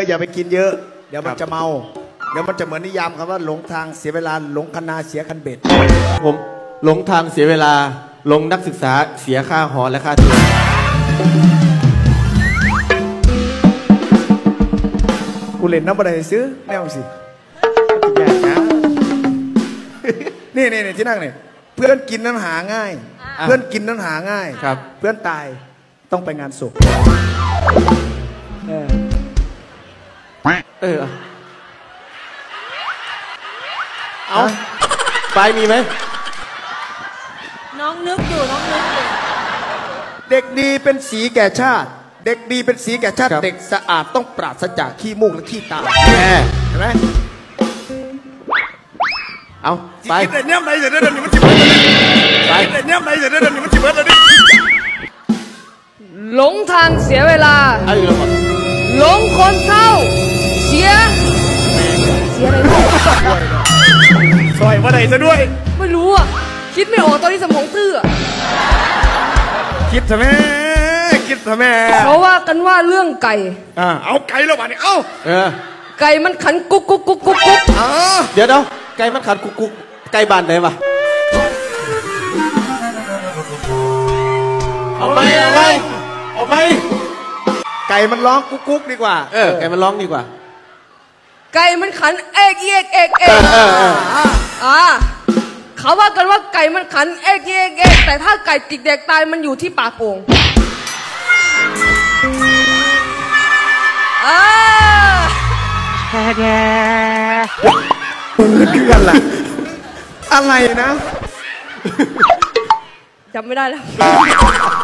อย่าไปกินเยอะเดี๋ยวมันจะเมาเดี๋ยวมันจะเหมือนนิยามคำว่าหลงทางเสียเวลาหลงคณาเสียคันเบ็ดผมหลงทางเสียเวลาลงนักศึกษาเสียค่าหอและค่าเทอมกูเล่นน้ำบันไดซื้อแนวสิแย่นะนี่ที่นั่งเนี่ยเพื่อนกินนั้นหาง่ายเพื่อนกินนั้นหาง่ายครับเพื่อนตายต้องไปงานศพเอาไปมีไหมน้องนึกอยู่เด็กดีเป็นสีแก่ชาติเด็กดีเป็นสีแก่ชาติเด็กสะอาดต้องปราศจากขี้มูกและขี้ตาเห็นไหมเอาไปเด็กเนี่ยไหนเสร็จแล้วนี่มันจิบเบิร์ดไปเด็กเนี่ยไหนเสร็จแล้วนี่มันจิบเบิร์ดเลยหลงทางเสียเวลาเอาอีกแล้วก่อนหลงคนเท่าเสียอะไรซอยว่าไหนซะด้วยไม่รู้อ่ะคิดไม่ออกตอนนี้สมองตื้อคิดทำไมเพราะว่ากันว่าเรื่องไก่เอาไก่แล้ววะเนี่ยเอาไก่มันขันกุ๊กเดี๋ยวไก่มันขันกุ๊กไก่บานไหนวะเอาไปไก่มันร้องกุ๊กดีกว่าไก่มันร้องดีกว่าไก่มันขันเอกเขาว่ากันว่าไก่มันขันเอกแต่ถ้าไก่ติดเด็กตายมันอยู่ที่ปากโอ่งมันคืออะไรนะจำไม่ได้แล้ว